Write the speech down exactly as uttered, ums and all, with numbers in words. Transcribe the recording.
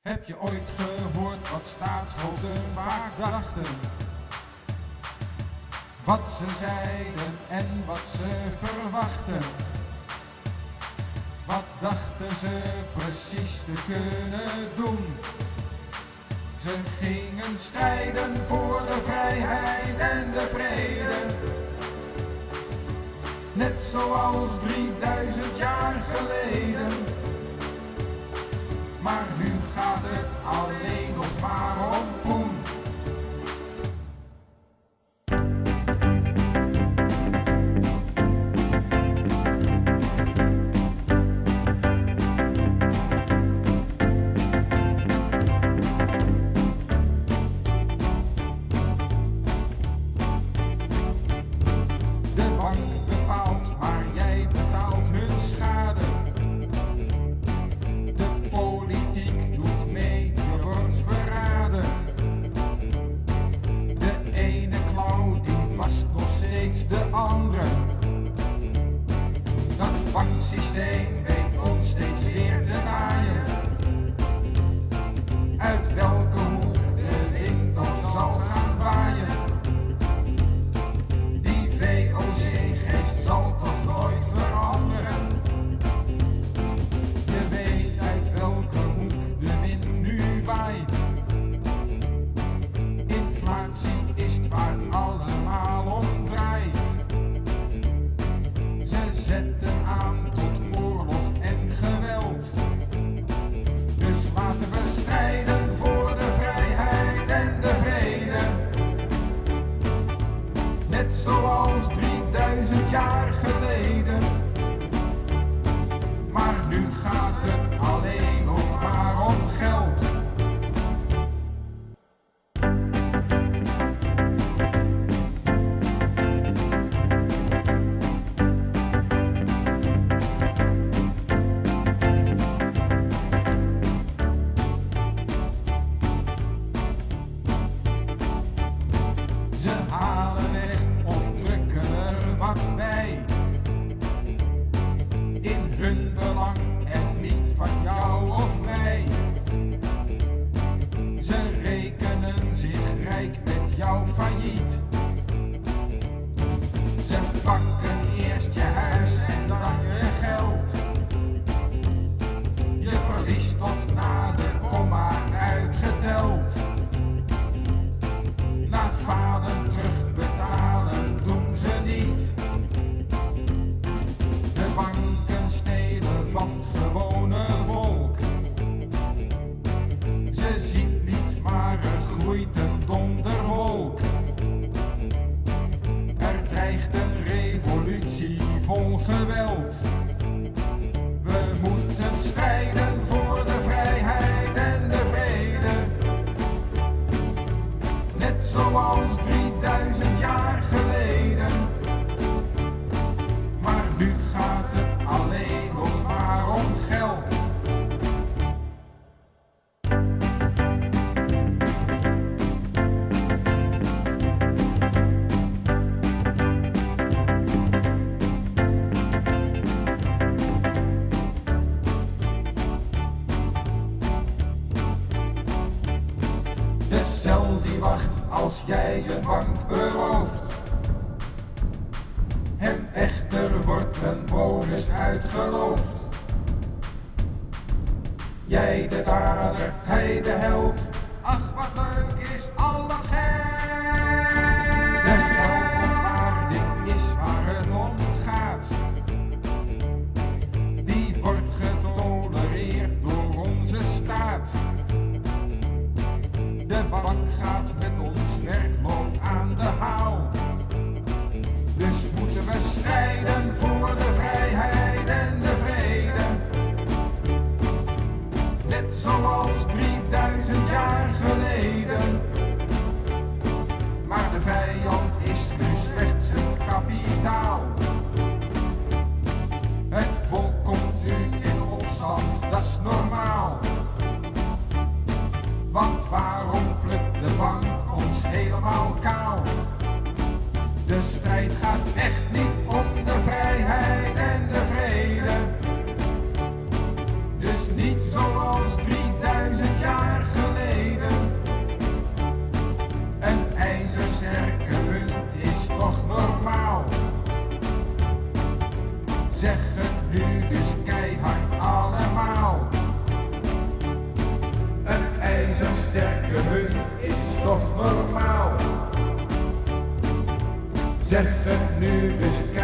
Heb je ooit gehoord wat staatshoofden vaak dachten? Wat ze zeiden en wat ze verwachten? Wat dachten ze precies te kunnen doen? Ze gingen strijden voor de vrijheid en de vrede. Net zoals drieduizend jaar geleden. Maar nu gaat het alleen nog maar om poen. De bank bepaalt, maar jij betaalt hun schade. De politiek doet mee, je wordt verraden. De ene klauw die vast nog steeds de andere. Dat banksysteem weet ons steeds weer te naaien. Uit welke hoek de wind dan zal gaan waaien. Die V O C-geest zal toch nooit veranderen. Je weet uit welke hoek de wind nu waait. Inflatie is het waar het allemaal om draait. Ze zetten aan tot oorlog en geweld. Dus laten we strijden voor de vrijheid en de vrede. Net zoals drieduizend jaar geleden. Maar nu gaat het alleen nog maar om geld. Ze halen weg of drukken er wat bij. In hun belang en niet van jou of mij. Ze rekenen zich rijk met jouw failliet. Ze pakken eerst je huis en dan je geld. Je verliest tot na de komma uitgeteld. Na falen terugbetalen doen ze niet. De banken stelen van het gewone volk. Ze zien niet, maar er groeit een donderwolk. Er dreigt een revolutie vol geweld. We moeten strijden voor de vrijheid en de vrede. Net zoals drieduizend jaar geleden. Maar nu gaat het alleen nog maar om geld. De cel die wacht als jij je bank berooft. Hem echter wordt een bonus uitgeloofd. Jij de dader, hij de held. Ach, wat leuk is al dat geld. De geldverwaarding is waar het om gaat. Die wordt getolereerd door onze staat. De bank gaat met ons werkloon aan de haal. Dus moeten we strijden voor de vrijheid en de vrede. Net zoals drieduizend jaar geleden. Maar de vijand is nu slechts het kapitaal. Het volk komt nu in opstand, dat is normaal. Want waarom plukt de bank ons helemaal kaal? De strijd gaat echt niet om de vrijheid en de vrede. Dus niet zoals drieduizend jaar zeggen nu eens